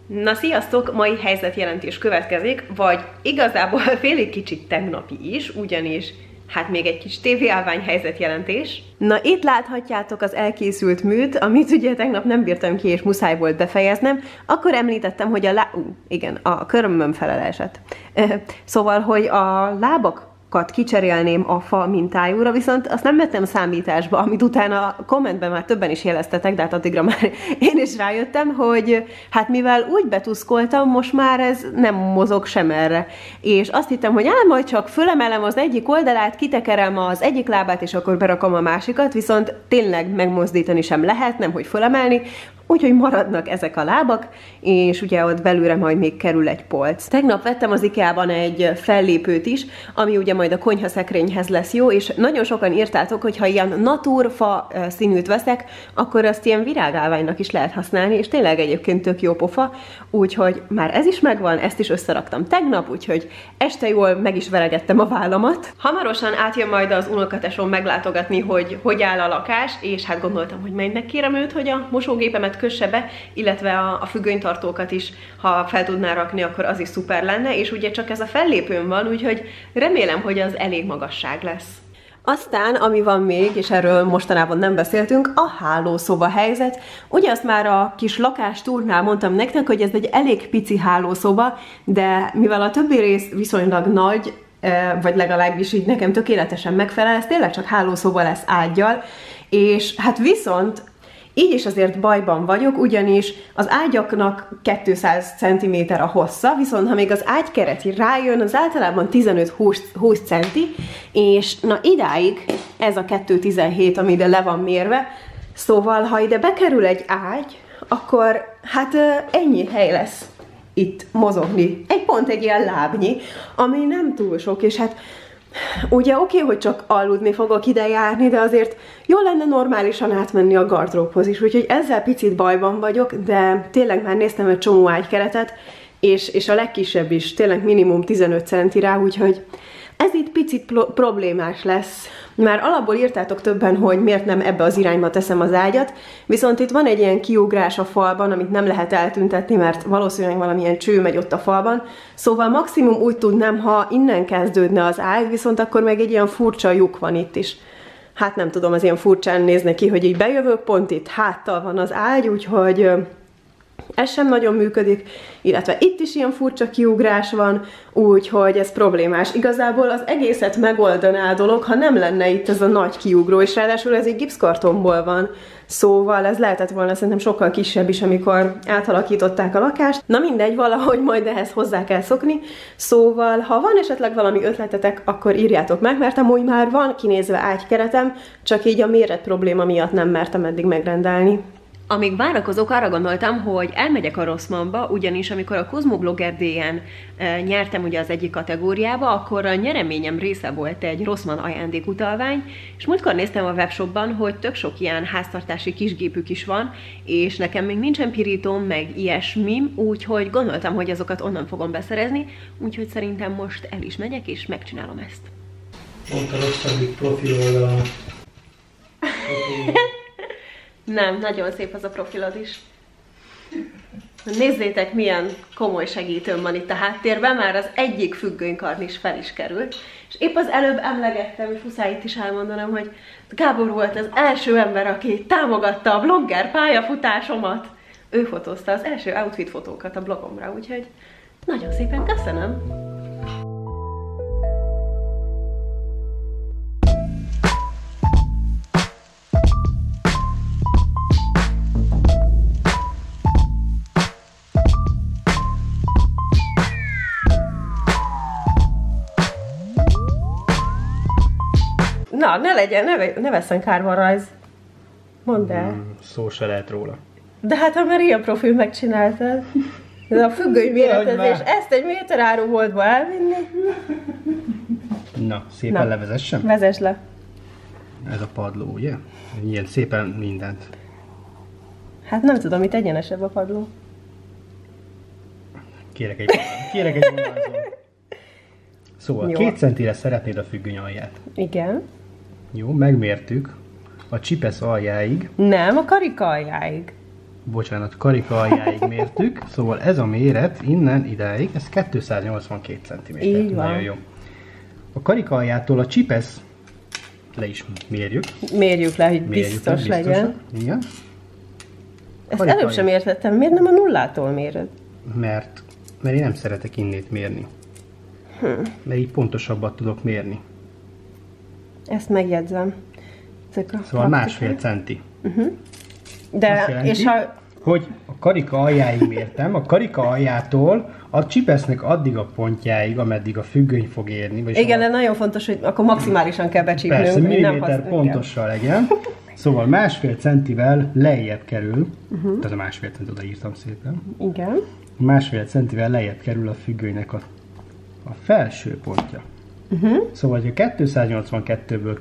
Na sziasztok! Mai helyzetjelentés következik, vagy igazából félig kicsit tegnapi is, ugyanis hát még egy kis tévéállvány helyzetjelentés. Na itt láthatjátok az elkészült műt, amit ugye tegnap nem bírtam ki és muszáj volt befejeznem. Akkor említettem, hogy a körömöm felelesett. Szóval, hogy a lábakat kicserélném a fa mintájúra, viszont azt nem vettem számításba, amit utána a kommentben már többen is jeleztetek, de hát addigra már én is rájöttem, hogy hát mivel úgy betuszkoltam, most már ez nem mozog sem erre. És azt hittem, hogy majd csak fölemelem az egyik oldalát, kitekerem az egyik lábát, és akkor berakom a másikat, viszont tényleg megmozdítani sem lehet, nem hogy fölemelni, úgyhogy maradnak ezek a lábak, és ugye ott belülre majd még kerül egy polc. Tegnap vettem az IKEA-ban egy fellépőt is, ami ugye majd a konyhaszekrényhez lesz jó, és nagyon sokan írtátok, hogy ha ilyen naturfa színűt veszek, akkor azt ilyen virágálványnak is lehet használni, és tényleg egyébként tök jó pofa, úgyhogy már ez is megvan, ezt is összeraktam tegnap, úgyhogy este jól meg is veregettem a vállamat. Hamarosan átjön majd az unokatesom meglátogatni, hogy áll a lakás, és hát gondoltam, hogy majd megkérem őt, hogy a mosógépemet kösse be, illetve a függönytartókat is, ha fel tudná rakni, akkor az is szuper lenne, és ugye csak ez a fellépőn van, úgyhogy remélem, hogy az elég magasság lesz. Aztán, ami van még, és erről mostanában nem beszéltünk, a hálószoba helyzet. Ugye azt már a kis lakástúrnál mondtam nektek, hogy ez egy elég pici hálószoba, de mivel a többi rész viszonylag nagy, vagy legalábbis így nekem tökéletesen megfelel, ez tényleg csak hálószoba lesz ággyal, és hát viszont így is azért bajban vagyok, ugyanis az ágyaknak 200 cm a hossza, viszont ha még az ágykeret rájön, az általában 15-20 cm, és na idáig ez a 2,17, ami ide le van mérve, szóval ha ide bekerül egy ágy, akkor hát ennyi hely lesz itt mozogni. Pont egy ilyen lábnyi, ami nem túl sok, és hát ugye oké, hogy csak aludni fogok ide járni, de azért jó lenne normálisan átmenni a gardróbhoz is, úgyhogy ezzel picit bajban vagyok, de tényleg már néztem egy csomó ágykeretet, és a legkisebb is tényleg minimum 15 centi rá, úgyhogy ez itt picit problémás lesz. Már alapból írtátok többen, hogy miért nem ebbe az irányba teszem az ágyat, viszont itt van egy ilyen kiugrás a falban, amit nem lehet eltüntetni, mert valószínűleg valamilyen cső megy ott a falban, szóval maximum úgy tudnám, ha innen kezdődne az ágy, viszont akkor meg egy ilyen furcsa lyuk van itt is. Hát nem tudom, az ilyen furcsán nézne ki, hogy így bejövök, pont itt háttal van az ágy, úgyhogy ez sem nagyon működik, illetve itt is ilyen furcsa kiugrás van, úgyhogy ez problémás. Igazából az egészet megoldaná a dolog, ha nem lenne itt ez a nagy kiugró, és ráadásul ez egy gipszkartonból van, szóval ez lehetett volna szerintem sokkal kisebb is, amikor átalakították a lakást. Na mindegy, valahogy majd ehhez hozzá kell szokni, szóval ha van esetleg valami ötletetek, akkor írjátok meg, mert amúgy már van kinézve ágykeretem, csak így a méret probléma miatt nem mertem eddig megrendelni. Amíg várakozok, arra gondoltam, hogy elmegyek a Rossmannba, ugyanis amikor a Kozmoblogger Day-en nyertem ugye az egyik kategóriába, akkor a nyereményem része volt egy Rossmann ajándékutalvány, és múltkor néztem a webshopban, hogy tök sok ilyen háztartási kisgépük is van, és nekem még nincsen pirítóm, meg ilyesmi, úgyhogy gondoltam, hogy azokat onnan fogom beszerezni, úgyhogy szerintem most el is megyek, és megcsinálom ezt. Pont a rosszabbik profil oldalon. Nem, nagyon szép az a profilod is. Nézzétek, milyen komoly segítőm van itt a háttérben, már az egyik függönykarn is fel is került. És épp az előbb emlegettem, és muszáj itt is elmondanom, hogy Gábor volt az első ember, aki támogatta a blogger pályafutásomat. Ő fotózta az első outfit fotókat a blogomra, úgyhogy nagyon szépen köszönöm! Na, ne vesszen kárvarajz. Mondd el. Szó se lehet róla. De hát ha már ilyen profil megcsináltad. Ez a függöny méretezés, ezt egy méter áru boltba elvinni. Na, szépen levezessem? Vezess le. Ez a padló, ugye? Ilyen szépen mindent. Hát nem tudom, itt egyenesebb a padló. Kérek egy vonalzót. Szóval jó. 2 centire szeretnéd a függöny alját. Igen. Jó, megmértük a csipesz aljáig. Nem, a karika aljáig. bocsánat, karika aljáig mértük, szóval ez a méret innen idáig, ez 282 cm. Így van. Nagyon jó. A karika aljától a csipesz le is mérjük. Mérjük le, hogy biztos legyen. Igen. Ezt előbb sem értettem. Miért nem a nullától méred? Mert én nem szeretek innét mérni. Mert így pontosabbat tudok mérni. Ezt megjegyzem. Szóval másfél centi. De, jelenti, és ha... hogy a karika aljáig mértem, a karika aljától a csipesznek addig a pontjáig, ameddig a függöny fog érni. Igen, de nagyon fontos, hogy akkor maximálisan kell becsípnünk. Persze, milliméter pontosan legyen. Szóval másfél centivel lejjebb kerül, tehát a másfél centit odaírtam szépen. Igen. Másfél centivel lejjebb kerül a függönynek a felső pontja. Szóval, ha 282-ből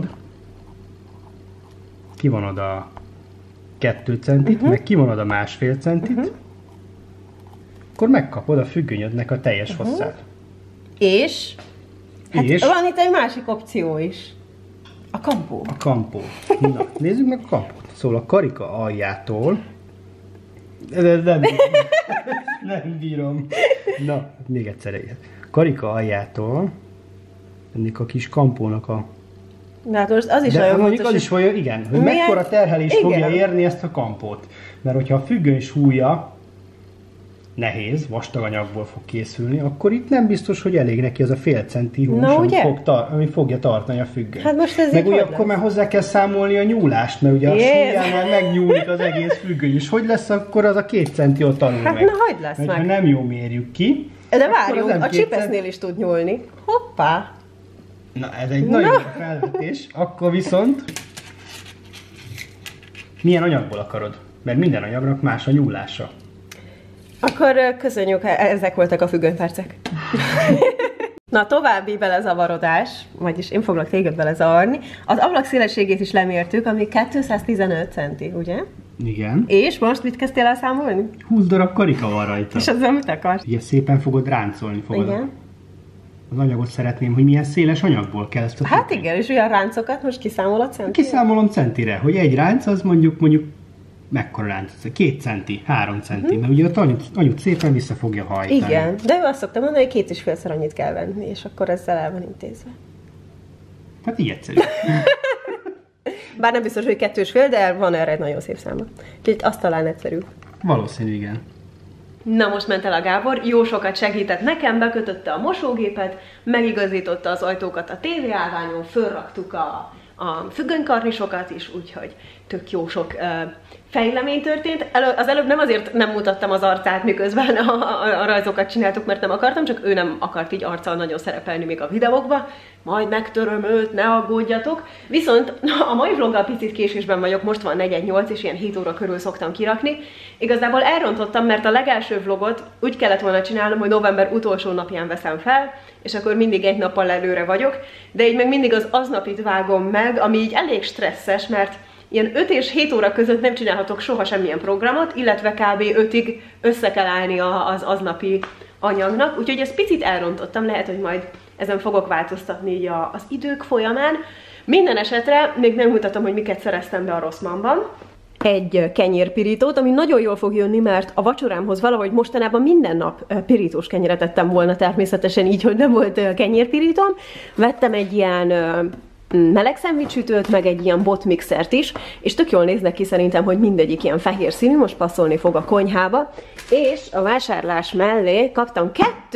kivonod a 2 centit, meg kivonod a másfél centit, akkor megkapod a függönyödnek a teljes hosszát. És? Hát és van itt egy másik opció is. A kampó. A kampó. Na, nézzük meg a kampót. Szóval a karika aljától... Nem bírom. Na, még egyszer egyet. Karika aljától ennek a kis kampónak a... De hát most az is nagyon fontos, az is olyan, igen, hogy mekkora terhelés fogja érni ezt a kampót. Mert hogyha a függöny súlya nehéz, vastag anyagból fog készülni, akkor itt nem biztos, hogy elég neki az a fél centi hús, ami fogja tartani a függönyt. Hát most ez meg ugye akkor már hozzá kell számolni a nyúlást, mert ugye a súlyánál megnyúlik az egész függöny, és hogy lesz akkor az a 2 centi ott alul hát meg? na, hogy lesz mert meg? ha nem jó mérjük ki... De várjunk, a csipesznél is tud nyúlni. Hoppá! Na, ez egy nagyon jó felvetés. Akkor viszont... Milyen anyagból akarod? Mert minden anyagnak más a nyúlása. Akkor köszönjük, ezek voltak a függönypercek. Na, további belezavarodás, vagyis én foglak téged belezavarni. Az ablak szélességét is lemértük, ami 215 centi, ugye? Igen. És most mit kezdtél el számolni? 20 darab karika van rajta. És azzal mit akarsz? Ugye szépen fogod ráncolni, Igen. Az anyagot szeretném, hogy milyen széles anyagból kell ezt a Hát igen, és olyan ráncokat most kiszámolod centire? Kiszámolom centire, hogy egy ránc az mondjuk mekkora ránc? 2 centi, 3 centi, mert ugye a anyut szépen vissza fogja hajtani. Igen, de ő azt szoktam mondani, hogy 2,5-szer annyit kell venni, és akkor ezzel el van intézve. Hát így egyszerű. Bár nem biztos, hogy 2,5, de van erre egy nagyon szép száma. Úgyhogy azt talán egyszerű. Valószínű, igen. Na most ment el a Gábor, jó sokat segített nekem, bekötötte a mosógépet, megigazította az ajtókat a tévéállványon, fölraktuk a függönykarnisokat is, úgyhogy tök jó sok fejlemény történt. Az előbb nem azért nem mutattam az arcát, miközben a rajzokat csináltuk, mert nem akartam, csak ő nem akart így arccal nagyon szerepelni még a videókba. Majd megtöröm őt, ne aggódjatok. Viszont a mai vloggal picit késésben vagyok, most van 4:08, és ilyen 7 óra körül szoktam kirakni. Igazából elrontottam, mert a legelső vlogot úgy kellett volna csinálnom, hogy november utolsó napján veszem fel, és akkor mindig egy nappal előre vagyok, de így meg mindig az aznapit vágom meg, ami így elég stresszes, mert ilyen 5 és 7 óra között nem csinálhatok soha semmilyen programot, illetve kb. 5-ig össze kell állni az aznapi anyagnak, úgyhogy ezt picit elrontottam, lehet, hogy majd ezen fogok változtatni így az idők folyamán. Minden esetre még nem mutatom, hogy miket szereztem be a Rossmannban. Egy kenyérpirítót, ami nagyon jól fog jönni, mert a vacsorámhoz valahogy mostanában minden nap pirítós kenyeret ettem volna, természetesen így, hogy nem volt kenyérpirítóm. Vettem egy ilyen meleg szendvicsütőt, meg egy ilyen botmixert is, és tök jól néznek ki szerintem, hogy mindegyik ilyen fehér színű, most passzolni fog a konyhába, és a vásárlás mellé kaptam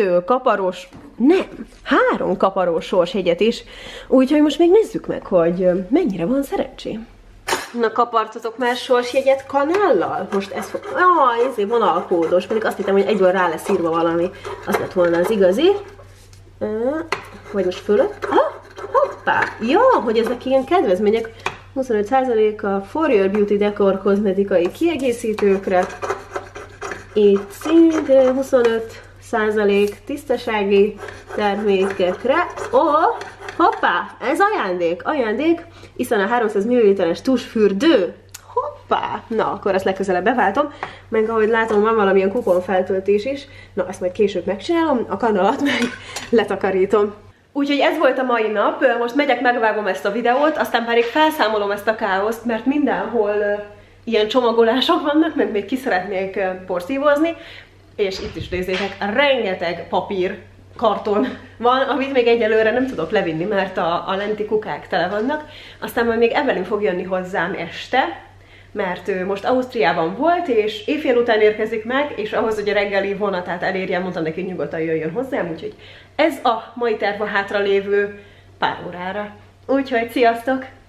3 kaparós sorsjegyet is, úgyhogy most még nézzük meg, hogy mennyire van szerencsém. Na, kapartatok már sorsjegyet kanállal? Most ez fog... ezért vonalkódos, pedig azt hittem, hogy egyből rá lesz írva valami. Az lett volna az igazi. Vagy most fölött. Hoppá! Ja, hogy ezek ilyen kedvezmények. 25% a For Your Beauty Decor kozmetikai kiegészítőkre. Itt szintén 25% tisztasági termékekre. Hoppá! Ez ajándék, hiszen a 300 ml-es tusfürdő. Hoppá! Na, akkor ezt legközelebb beváltom. Meg ahogy látom, van valamilyen kuponfeltöltés is. Na, ezt majd később megcsinálom, a kanalat meg letakarítom. Úgyhogy ez volt a mai nap, most megyek, megvágom ezt a videót, aztán pedig felszámolom ezt a káoszt, mert mindenhol ilyen csomagolások vannak, meg még ki szeretnék porszívozni, és itt is nézzétek, rengeteg papír, karton van, amit még egyelőre nem tudok levinni, mert a lenti kukák tele vannak. Aztán majd még Evelyn fog jönni hozzám este, mert ő most Ausztriában volt, és éjfél után érkezik meg, és ahhoz, hogy a reggeli vonatát elérjen, mondtam neki, hogy nyugodtan jöjjön hozzám, úgyhogy ez a mai terv a hátralévő pár órára. Úgyhogy sziasztok!